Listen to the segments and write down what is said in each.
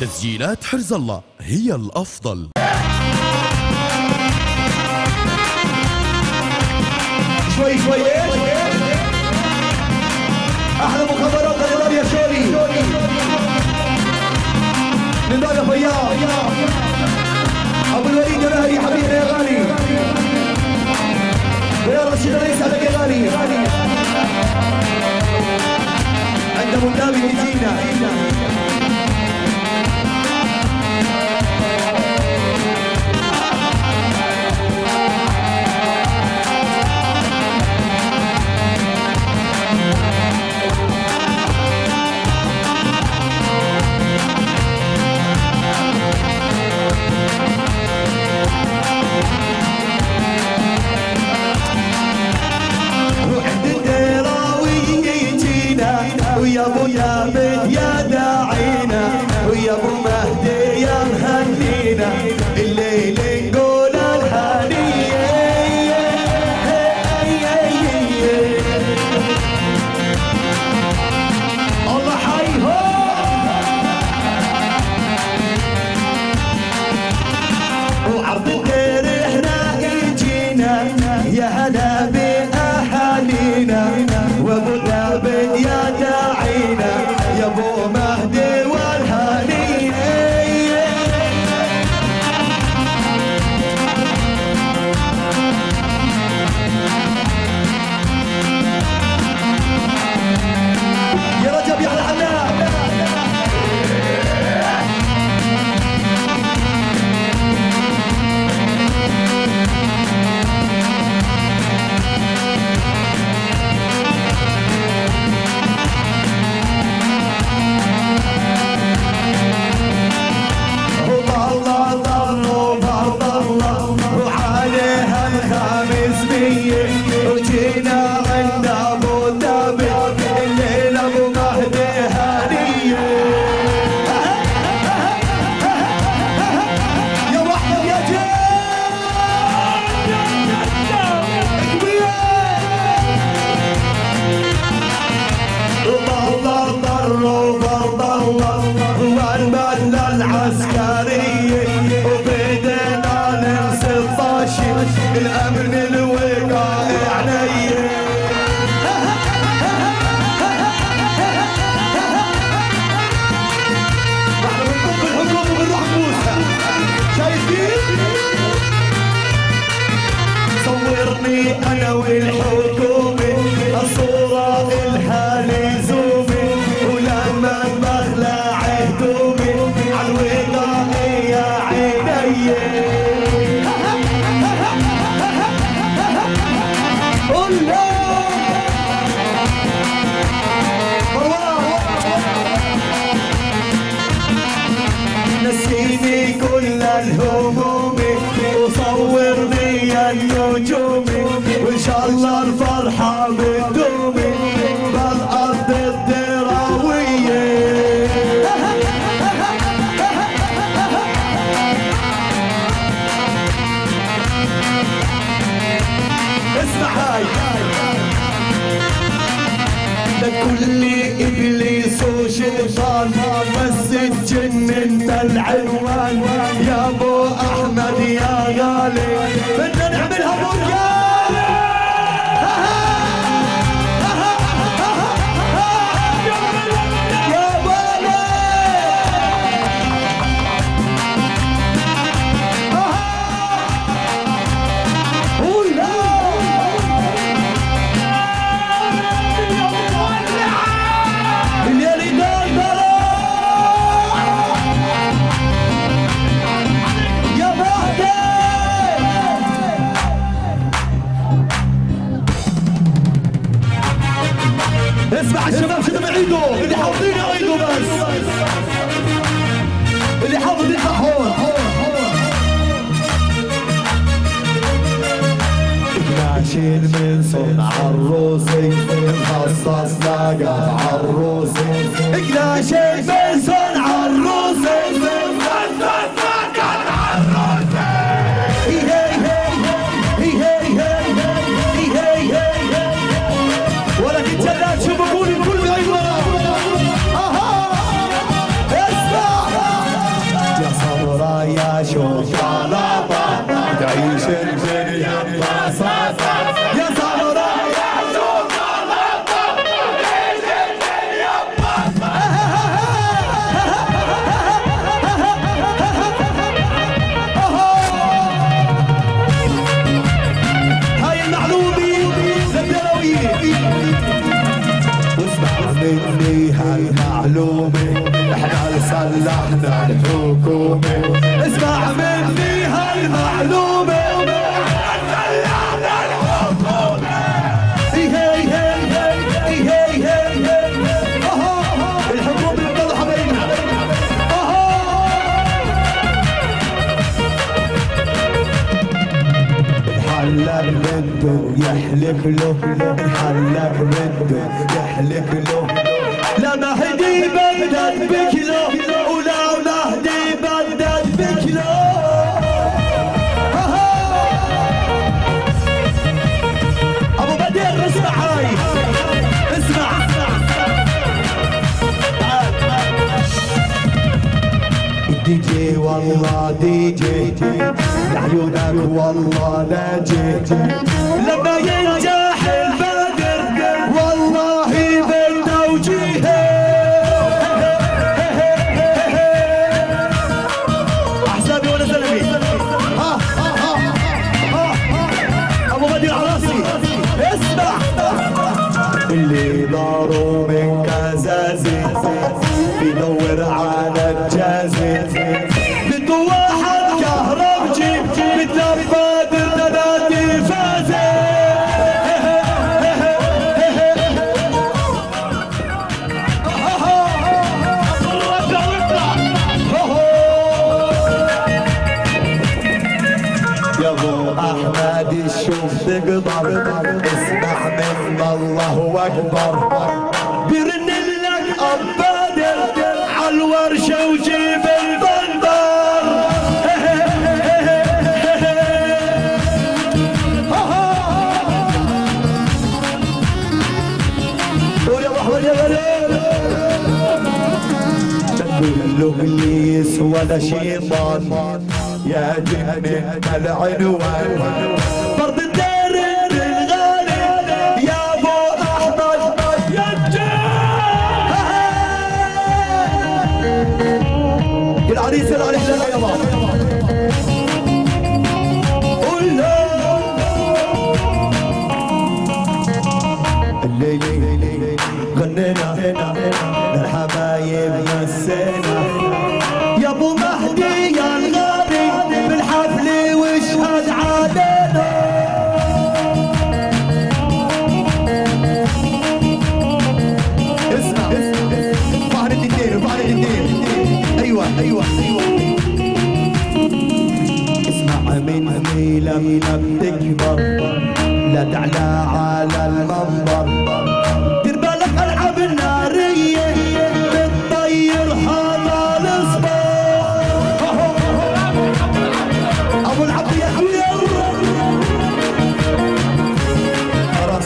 تسجيلات حرز الله هي الأفضل. شوي شوي ايش؟ احلى مخابرات لله يا شوري لله يا فياض ابو الوليد مهدي حبيبنا يا غالي ويا رشيد الله يسعدك يا غالي عند منتابي تجينا ويا ابو ثابت يا داعينا ويا ابو مهدي يا مهنينا الليل نقول الهنيه الله حيهم وعرض الدير احنا يجينا يا هلا باهالينا وابو ثابت يا داعينا يا ابو مهدي والهنيه يا رجب يا حلاق وجينا عند ابو ثابت الليل ابو مهدي هنيه يا وحده يا الله ضروا فرض الله والبدله العسكريه وبيدنا نمسك طاشي الامن الوقائع علي احنا بنطب الحكومه وبنروح نبوسها شايفين؟ صورني انا والحكومه الصوره الها لزومي ولما بخلع هدومي عالوقائع يا عيني نسيني كل الهموم وصورني النجوم وان شاء الله الفرحه بتدوم بالارض الدراويه اسمع هاي لكل ابليس وشيطان بس تجن انت العنوان يا ابو احمد يا غالي بدنا نعملها برجال يا بالي اسمع الشباب شنو بعيدوا اللي حافظين يعيدوا بس اللي حافظ يطلع هون ناشيل من صنع الروسي مخصص لاقى عروسي ناشيل من صنع الروسي ولكن جلال شو بقول الكل قاعد ورا اسمع المعلومة احنا لصلحنا الحكومة. اسمع مني هالمعلومة حلق منه يحلف له، حلق منه يحلف له. لا مهدي بدد بكله ولا مهدي بدد بكله. ابو بدير اسمع هاي اسمع. دي جي والله دي جي لعيونك والله ناجي. لما ينجح البدر والله بالتوجيه. احسابي وانا سلمي ابو بدير على راسي. اسمع اللي داروا من كزازي بيدور على الجازي. بده واحد كهربجي مثل البدر تنادي فازي. يا ابو احمد شوف تقدر اسمع من الله اكبر. بيرن لك ابادر عالورشه وجيب البندر. قول يا ابو احمد يا غليل. تقول له اللي يسوى لشيطان يا جنة العنوان. فرد الدار الغالي يا ابو احمد يا العريس العريس يا بابا. قول له الليل غنينا للحبايب مسينا. يا ابو مهدي يا الغالي بالحفل واشهد علينا. اسمع فهد الدين فهد الدين. ايوه ايوه ايوه. اسمع مني لما بتكبر لا تعلى على المنبر. دير بالك العاب الناريه بتطير هذا الصباح. ابو العبد يا حبيب خلاص.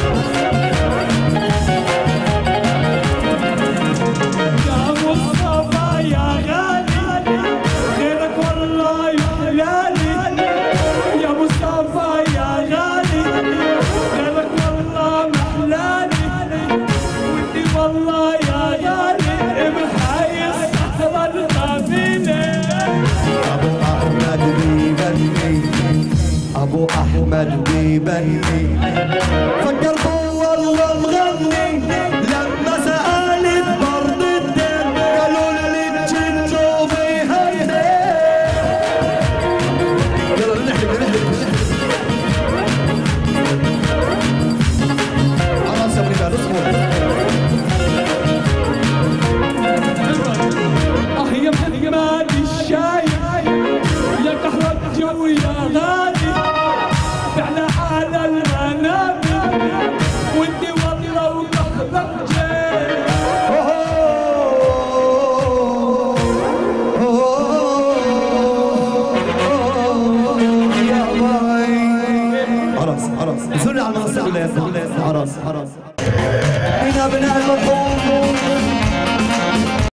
يا مصطفى يا غالي غيرك والله يحلالي. يا مصطفى يا غالي غيرك والله محلالي. ودي والله يا غالي بحي الصحراء القابلة. ابو احمد بيبني ابو احمد بيبني. فكر والله مغني لما سالت برد الدين قالوا لي الجن وبيهني. يلا نحلب نحلب على سبيل المثال. اه يا محمد الشايب يا كهربجي ويا غالي. بعنا على المنابر وانتي والله وكهربجي. خلاص خلاص نزلنا على المنصة. خلاص خلاص. من ابناء المطلوب